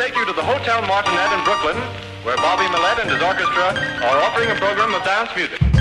take you to the Hotel Martinet in Brooklyn, where Bobby Millett and his orchestra are offering a program of dance music.